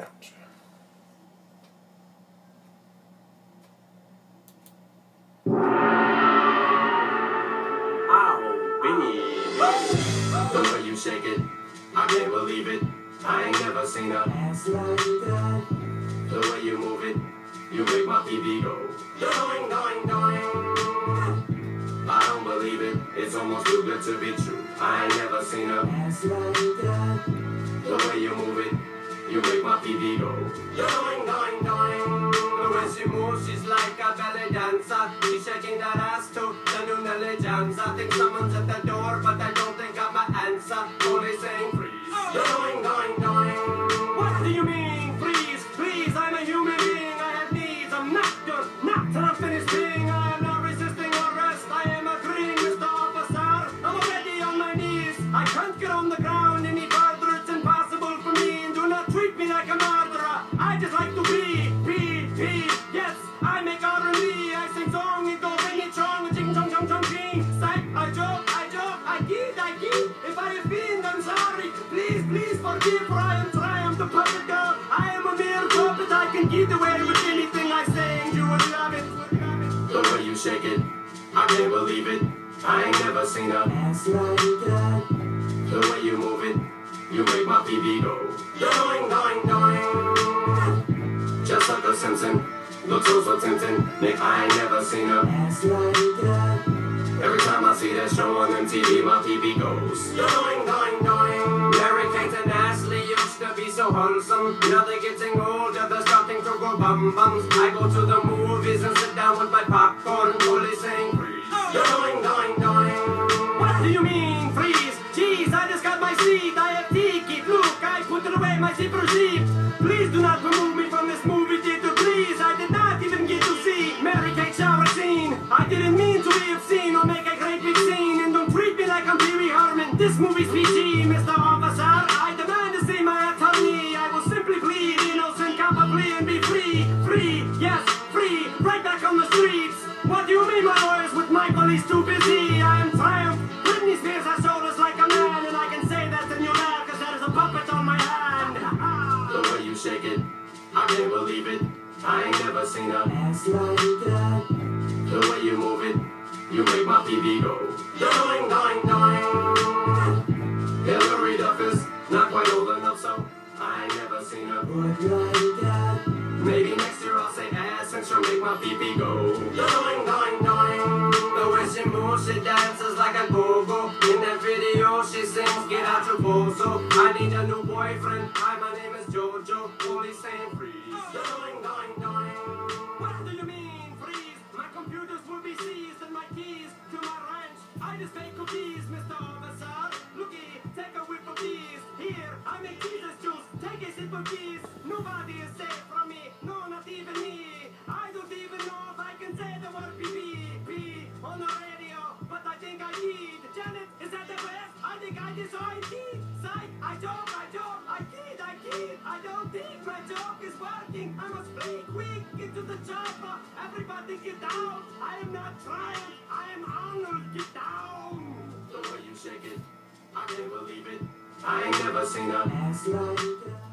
Ouch. The way you shake it, I can't believe it. I ain't never seen a ass like that. The way you move it, you make my PB go doing, doing, doing. I don't believe it, it's almost too good to be true. I ain't never seen a ass like that. The way you move it, you make my PB go doing, doing, doing. The way she moves, she's like a belly dancer. She's shaking that ass to the new Nelly Jams. I think someone's at the door, but I don't think I'm an answer. Only saying freeze. Doing, doing, doing. What do you mean, freeze? Please, I'm a human being. I have needs. I'm not your till I'm finished being. I am not resisting arrest. I am agreeing, Mr. Officer. I'm already on my knees. I can't get on the ground any further. It's impossible for me. And do not treat me like a murderer. I just like to be. Yes, I make R&B. I sing song. It goes ring it chong. Ching chong chong chong ching. Psych, I joke. I kid. If I offend, I'm sorry. Please forgive, for I am Triumph, the puppet dog. I am a mere puppet. I can get away with anything I say, and you would love it. The way you shake it, I can't believe it. I ain't never seen a ass like that. The way you move it, you make my PB go doing, doing, doing. Just like a Simpson, looks so tempting. Nick, I ain't never seen a ass like that. Every time I see that show on MTV, my PB goes doing, doing, doing. Mary Kate and Ashley used to be so wholesome. Now they're getting older, they're starting to go bum-bums. I go to the movies and sit down with my popcorn, only saying freeze. Doing, doing, doing. What do you mean, freeze? Jeez, I just got my seat. I have ticket. Look, I put it away, my zipper sheet. Please do not remove me from this movie theater, please. I did not even get to see Mary Kate shower scene. I didn't mean to be obscene or make a great big scene. And don't treat me like I'm Pee Wee Herman. This movie's PG, Mr. Officer. I demand to see my attorney. I will simply plead innocent, copper plea and be free. Free, yes, free, right back on the streets. What do you mean, my lawyers, with Michael? He's too busy. I am Triumph. Britney Spears has shoulders like a man, and I can say that and you're mad, cause there is a puppet on my hand. The way you shake it, I can't believe it. I ain't never seen a ass like that. The way you move it, you make my PB go doing, doing, doing. Hillary Duff is not quite old enough, so I ain't never seen a butt like that. Maybe next year I'll say ass and she'll make my PB go doing, doing, doing. The way she moves, she dances like a go-go. In that video she sings, get out your bozo. I need a new boyfriend. Hi, my name is Jojo. Only saying freeze. Doing, doing, doing. What do you mean, freeze? My computers will be seized and my keys to my ranch. I just bake cookies, Mr. Officer. Looky, take a whiff of these. Here, I make Jesus juice. Take a sip of these. Nobody is safe from me. No, not even me. I don't even know if I can say the word P on the radio, but I think I need. Janet, is that the best? I think I decide. Psych, I joke, I kid. I don't think my joke is working. I must flee quick into the chopper. Everybody get down. I am not Triumph. I am Arnold. Get down. The way you shake it, I can't believe it. I ain't never seen a ass like that.